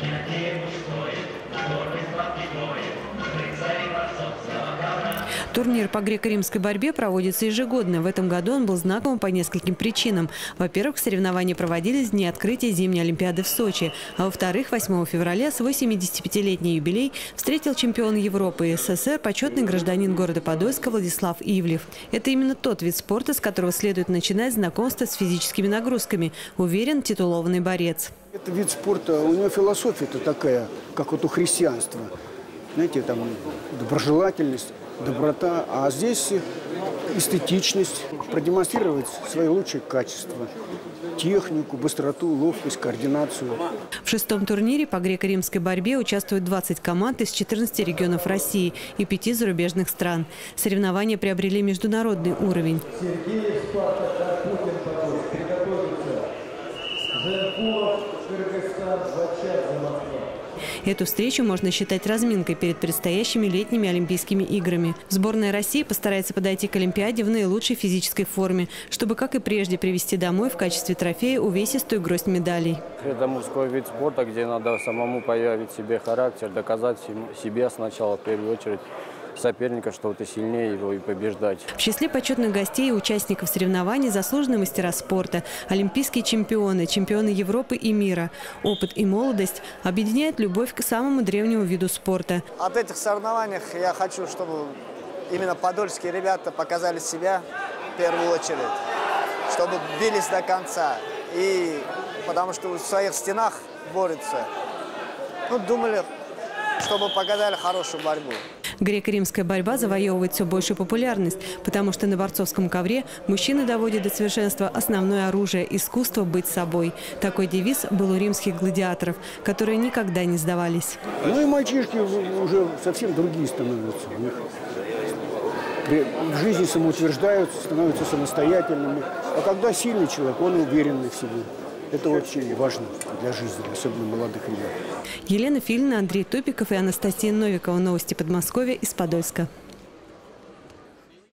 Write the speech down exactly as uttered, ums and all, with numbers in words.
Турнир по греко-римской борьбе проводится ежегодно. В этом году он был знаковым по нескольким причинам. Во-первых, соревнования проводились в дни открытия зимней Олимпиады в Сочи. А во-вторых, восьмого февраля свой семидесятипятилетний юбилей встретил чемпион Европы и СССР, почетный гражданин города Подольска Владислав Ивлев. Это именно тот вид спорта, с которого следует начинать знакомство с физическими нагрузками, уверен титулованный борец. Это вид спорта, у него философия-то такая, как вот у христианства. Знаете, там доброжелательность, доброта, а здесь эстетичность, продемонстрировать свои лучшие качества, технику, быстроту, ловкость, координацию. В шестом турнире по греко-римской борьбе участвуют двадцать команд из четырнадцати регионов России и пяти зарубежных стран. Соревнования приобрели международный уровень. Эту встречу можно считать разминкой перед предстоящими летними Олимпийскими играми. Сборная России постарается подойти к Олимпиаде в наилучшей физической форме, чтобы, как и прежде, привезти домой в качестве трофея увесистую гроздь медалей. Это мужской вид спорта, где надо самому проявить себе характер, доказать себе сначала, в первую очередь, соперника, что ты сильнее его и побеждать. В числе почетных гостей и участников соревнований заслуженные мастера спорта, олимпийские чемпионы, чемпионы Европы и мира. Опыт и молодость объединяют любовь к самому древнему виду спорта. От этих соревнований я хочу, чтобы именно подольские ребята показали себя в первую очередь, чтобы бились до конца. И потому что в своих стенах борются. Ну, думали, чтобы показали хорошую борьбу. Греко-римская борьба завоевывает все большую популярность, потому что на борцовском ковре мужчины доводят до совершенства основное оружие – искусство быть собой. Такой девиз был у римских гладиаторов, которые никогда не сдавались. Ну и мальчишки уже совсем другие становятся. В жизни самоутверждаются, становятся самостоятельными. А когда сильный человек, он уверенный в себе. Это очень важно для жизни, особенно молодых ребят. Елена Филина, Андрей Топиков и Анастасия Новикова. Новости Подмосковья из Подольска.